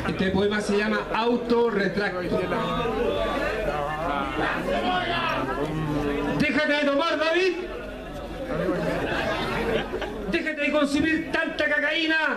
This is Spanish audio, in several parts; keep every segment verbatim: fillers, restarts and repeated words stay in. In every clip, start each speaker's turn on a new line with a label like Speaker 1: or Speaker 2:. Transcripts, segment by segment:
Speaker 1: Este poema se llama Autorretracto. Déjate de tomar, David. Déjate de consumir tanta cocaína.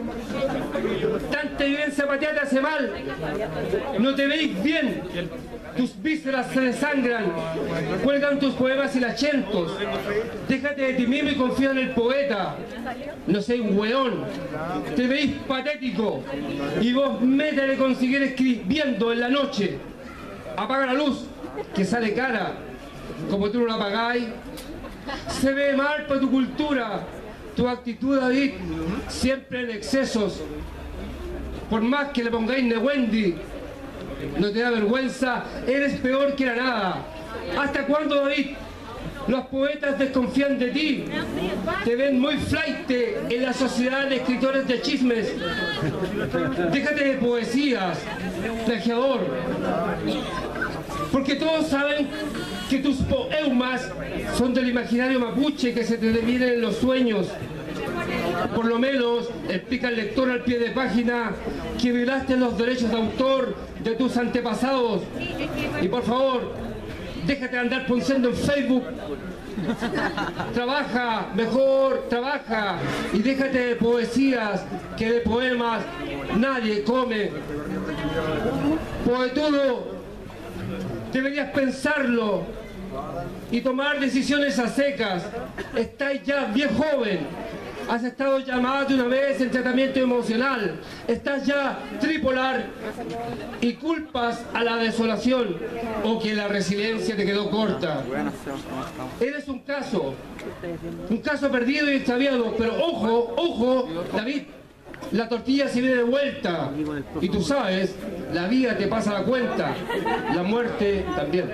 Speaker 1: Tanta vivencia pateada te hace mal. No te veis bien. Tus vísceras se desangran. Cuelgan tus poemas y lachentos. Déjate de ti mismo y confía en el poeta. No seas un weón. Te veis patético. Y vos métele con seguir escribiendo en la noche. Apaga la luz, que sale cara. Como tú no la apagáis. Se ve mal para tu cultura. Tu actitud, David, siempre en excesos. Por más que le pongáis Newendy, no te da vergüenza, eres peor que la nada. ¿Hasta cuándo, David? Los poetas desconfían de ti. Te ven muy flaite en la sociedad de escritores de chismes. Déjate de poesías, plagiador. Porque todos saben que tus poemas son del imaginario mapuche que se te devienen en los sueños. Por lo menos explica al lector al pie de página que violaste los derechos de autor de tus antepasados. Y por favor, déjate de andar ponceando en Facebook. Trabaja, mejor, trabaja. Y déjate de poesías, que de poemas nadie come. Poetudo, deberías pensarlo y tomar decisiones a secas. Estás ya bien joven. Has estado llamado una vez en tratamiento emocional. Estás ya tripolar y culpas a la desolación o que la resiliencia te quedó corta. Eres un caso, un caso perdido y extraviado. Pero ojo, ojo, David, la tortilla se viene de vuelta. Y tú sabes, la vida te pasa la cuenta, la muerte también.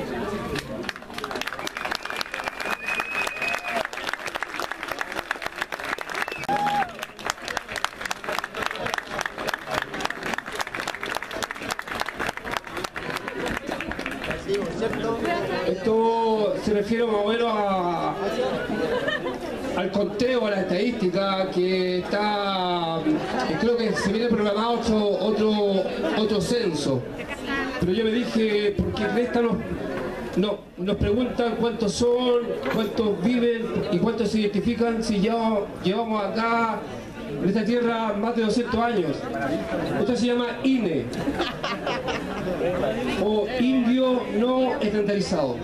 Speaker 1: Esto se refiere más o menos a, al conteo, a la estadística que está, que creo que se viene programado otro, otro, otro censo. Pero yo me dije, porque en esta nos, no, nos preguntan cuántos son, cuántos viven y cuántos se identifican si ya llevamos acá en esta tierra más de doscientos años. Esto se llama I N E o Indio No Estandarizado.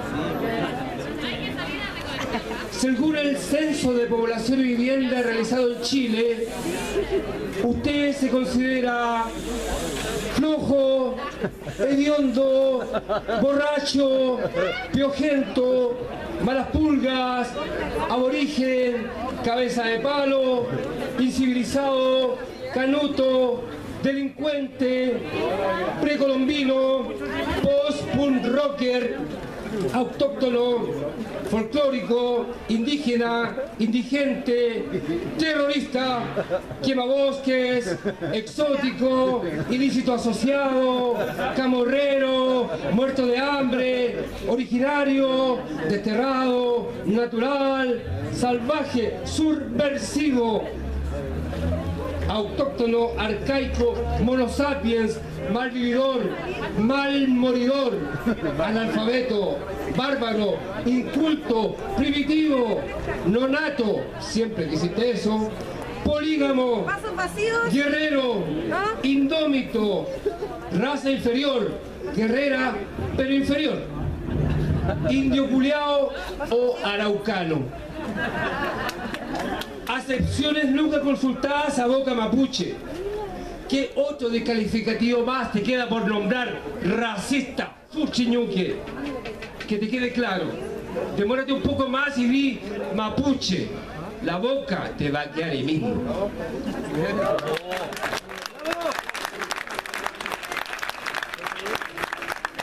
Speaker 1: Según el Censo de Población y Vivienda realizado en Chile, usted se considera flojo, hediondo, borracho, piojento, malas pulgas, aborigen, cabeza de palo, incivilizado, canuto, delincuente, precolombino, post-punk rocker, autóctono, folclórico, indígena, indigente, terrorista, quemabosques, exótico, ilícito asociado, camorrero, muerto de hambre, originario, desterrado, natural, salvaje, subversivo, autóctono, arcaico, monosapiens, malvividor, malmoridor, analfabeto, bárbaro, inculto, primitivo, nonato, siempre que existe eso, polígamo, guerrero, indómito, raza inferior, guerrera pero inferior, indio culiao o araucano. Acepciones nunca consultadas a boca mapuche. ¿Qué otro descalificativo más te queda por nombrar? Racista, fuchiñuque. Que te quede claro. Demórate un poco más y di mapuche. La boca te va a quedar ahí mismo.